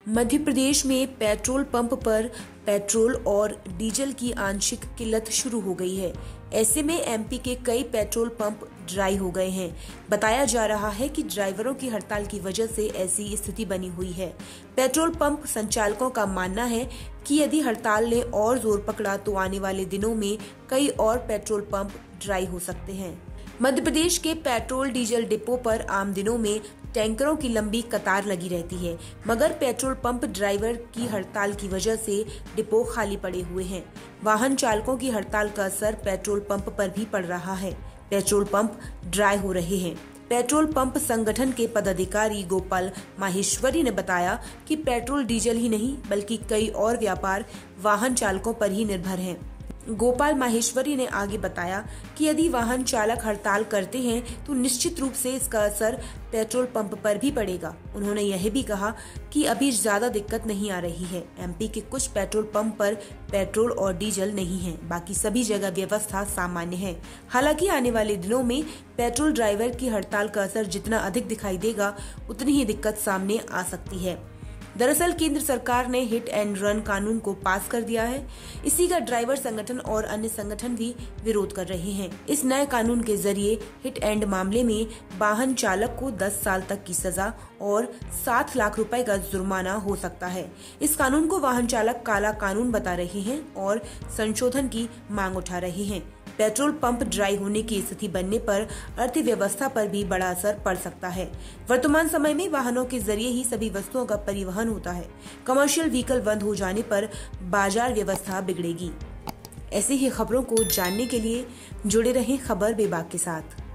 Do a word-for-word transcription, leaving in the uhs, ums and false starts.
मध्य प्रदेश में petrol pump पर petrol और डीजल की आंशिक किल्लत शुरू हो गई है। ऐसे में एमपी के कई पेट्रोल पंप ड्राई हो गए हैं। बताया जा रहा है कि ड्राइवरों की हड़ताल की वजह से ऐसी स्थिति बनी हुई है। पेट्रोल पंप संचालकों का मानना है कि यदि हड़ताल ने और जोर पकड़ा तो आने वाले दिनों में कई और पेट्रोल पंप ड्राई हो सकते हैं। मध्य प्रदेश के पेट्रोल डीजल डिपो पर आम दिनों में टैंकरों की लंबी कतार लगी रहती है, मगर पेट्रोल पंप ड्राइवर की हड़ताल की वजह से डिपो खाली पड़े हुए हैं। वाहन चालकों की हड़ताल का असर पेट्रोल पंप पर भी पड़ रहा है। पेट्रोल पंप ड्राई हो रहे हैं। पेट्रोल पंप संगठन के पदाधिकारी गोपाल माहेश्वरी ने बताया कि पेट्रोल डीजल ही नहीं बल्कि कई और व्यापार वाहन चालकों पर ही निर्भर हैं। गोपाल माहेश्वरी ने आगे बताया कि यदि वाहन चालक हड़ताल करते हैं तो निश्चित रूप से इसका असर पेट्रोल पंप पर भी पड़ेगा। उन्होंने यह भी कहा कि अभी ज्यादा दिक्कत नहीं आ रही है। एमपी के कुछ पेट्रोल पंप पर पेट्रोल और डीजल नहीं है, बाकी सभी जगह व्यवस्था सामान्य है। हालांकि आने वाले दिनों में पेट्रोल ड्राइवर की हड़ताल का असर जितना अधिक दिखाई देगा उतनी ही दिक्कत सामने आ सकती है। दरअसल केंद्र सरकार ने हिट एंड रन कानून को पास कर दिया है। इसी का ड्राइवर संगठन और अन्य संगठन भी विरोध कर रहे हैं। इस नए कानून के जरिए हिट एंड मामले में वाहन चालक को दस साल तक की सजा और सात लाख रुपए का जुर्माना हो सकता है। इस कानून को वाहन चालक काला कानून बता रहे हैं और संशोधन की मांग उठा रहे हैं। पेट्रोल पंप ड्राई होने की स्थिति बनने पर अर्थव्यवस्था पर भी बड़ा असर पड़ सकता है। वर्तमान समय में वाहनों के जरिए ही सभी वस्तुओं का परिवहन होता है। कमर्शियल व्हीकल बंद हो जाने पर बाजार व्यवस्था बिगड़ेगी। ऐसी ही खबरों को जानने के लिए जुड़े रहें खबर बेबाक के साथ।